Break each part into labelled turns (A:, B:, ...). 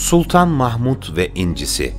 A: Sultan Mahmud ve incisi.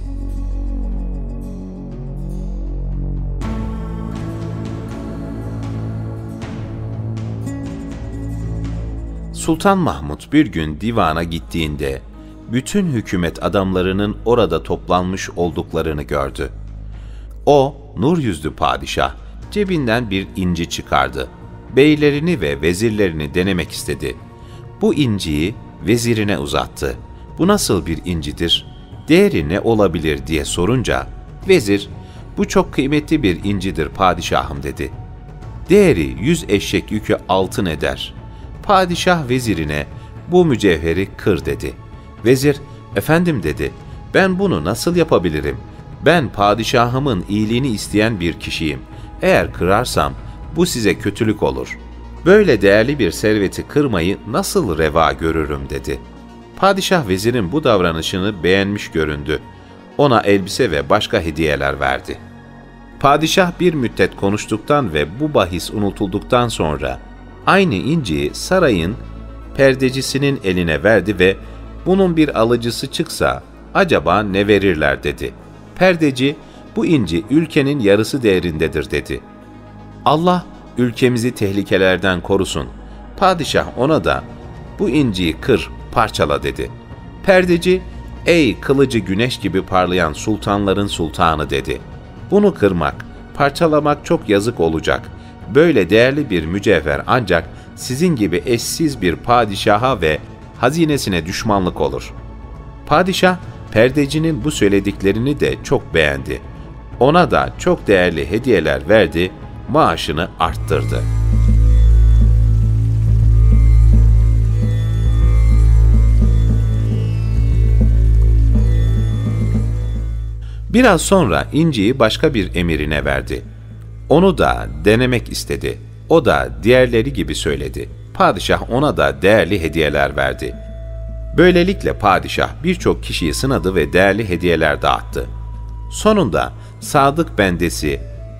A: Sultan Mahmud bir gün divana gittiğinde bütün hükümet adamlarının orada toplanmış olduklarını gördü. O, nur yüzlü padişah, cebinden bir inci çıkardı. Beylerini ve vezirlerini denemek istedi. Bu inciyi vezirine uzattı. "Bu nasıl bir incidir? Değeri ne olabilir?" diye sorunca, vezir, "Bu çok kıymetli bir incidir padişahım," dedi. "Değeri 100 eşek yükü altın eder." Padişah vezirine, "Bu mücevheri kır," dedi. Vezir, "Efendim," dedi, "ben bunu nasıl yapabilirim? Ben padişahımın iyiliğini isteyen bir kişiyim. Eğer kırarsam bu size kötülük olur. Böyle değerli bir serveti kırmayı nasıl reva görürüm," dedi. Padişah vezirin bu davranışını beğenmiş göründü. Ona elbise ve başka hediyeler verdi. Padişah bir müddet konuştuktan ve bu bahis unutulduktan sonra aynı inciyi sarayın perdecisinin eline verdi ve "Bunun bir alıcısı çıksa acaba ne verirler?" dedi. Perdeci, "Bu inci ülkenin yarısı değerindedir," dedi. "Allah ülkemizi tehlikelerden korusun." Padişah ona da, "Bu inciyi kır, parçala," dedi. Perdeci, "Ey kılıcı güneş gibi parlayan sultanların sultanı," dedi. "Bunu kırmak, parçalamak çok yazık olacak. Böyle değerli bir mücevher ancak sizin gibi eşsiz bir padişaha ve hazinesine düşmanlık olur." Padişah, perdecinin bu söylediklerini de çok beğendi. Ona da çok değerli hediyeler verdi, maaşını arttırdı. Biraz sonra inciyi başka bir emirine verdi. Onu da denemek istedi. O da diğerleri gibi söyledi. Padişah ona da değerli hediyeler verdi. Böylelikle padişah birçok kişiyi sınadı ve değerli hediyeler dağıttı. Sonunda sadık bendesi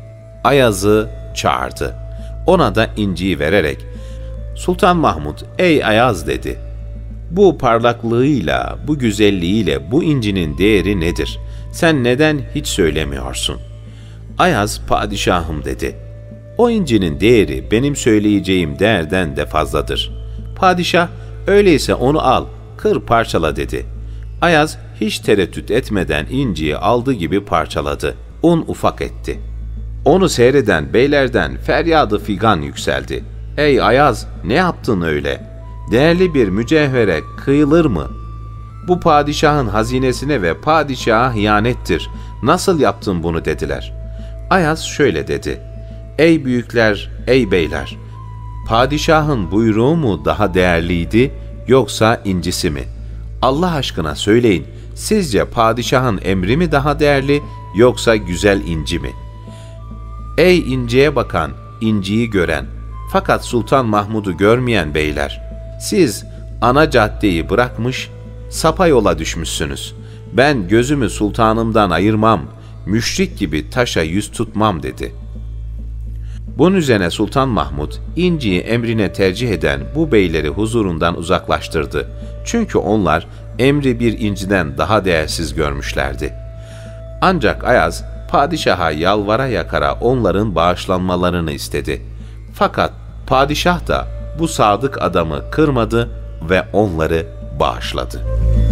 A: Ayaz'ı çağırdı. Ona da inciyi vererek, "Sultan Mahmud, ey Ayaz," dedi, "bu parlaklığıyla, bu güzelliğiyle bu incinin değeri nedir? Sen neden hiç söylemiyorsun?" Ayaz, "Padişahım," dedi, "o incinin değeri benim söyleyeceğim değerden de fazladır." Padişah, "Öyleyse onu al, kır parçala," dedi. Ayaz hiç tereddüt etmeden inciyi aldığı gibi parçaladı, un ufak etti. Onu seyreden beylerden feryadı figan yükseldi. "Ey Ayaz, ne yaptın öyle? Değerli bir mücevhere kıyılır mı? Bu padişahın hazinesine ve padişaha hıyanettir. Nasıl yaptın bunu?" dediler. Ayaz şöyle dedi, "Ey büyükler, ey beyler, padişahın buyruğu mu daha değerliydi yoksa incisi mi? Allah aşkına söyleyin, sizce padişahın emri mi daha değerli yoksa güzel inci mi? Ey inciye bakan, inciyi gören, fakat Sultan Mahmud'u görmeyen beyler, siz ana caddeyi bırakmış, sapa yola düşmüşsünüz. Ben gözümü sultanımdan ayırmam, müşrik gibi taşa yüz tutmam," dedi. Bunun üzerine Sultan Mahmud, inciyi emrine tercih eden bu beyleri huzurundan uzaklaştırdı. Çünkü onlar emri bir inciden daha değersiz görmüşlerdi. Ancak Ayaz, padişaha yalvara yakara onların bağışlanmalarını istedi. Fakat padişah da bu sadık adamı kırmadı ve onları bağışladı.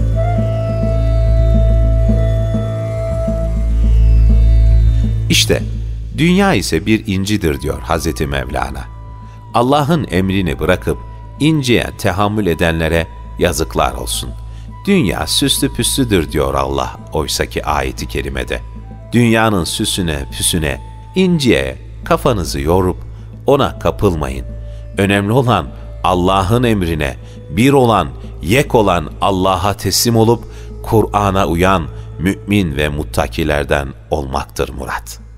A: İşte dünya ise bir incidir diyor Hazreti Mevlana. Allah'ın emrini bırakıp inciye tehammül edenlere yazıklar olsun. Dünya süslü püslüdür diyor Allah oysaki ayeti kerimede. Dünyanın süsüne püsüne, inciye kafanızı yorup ona kapılmayın. Önemli olan Allah'ın emrine, bir olan, yek olan Allah'a teslim olup Kur'an'a uyan mümin ve muttakilerden olmaktır murat.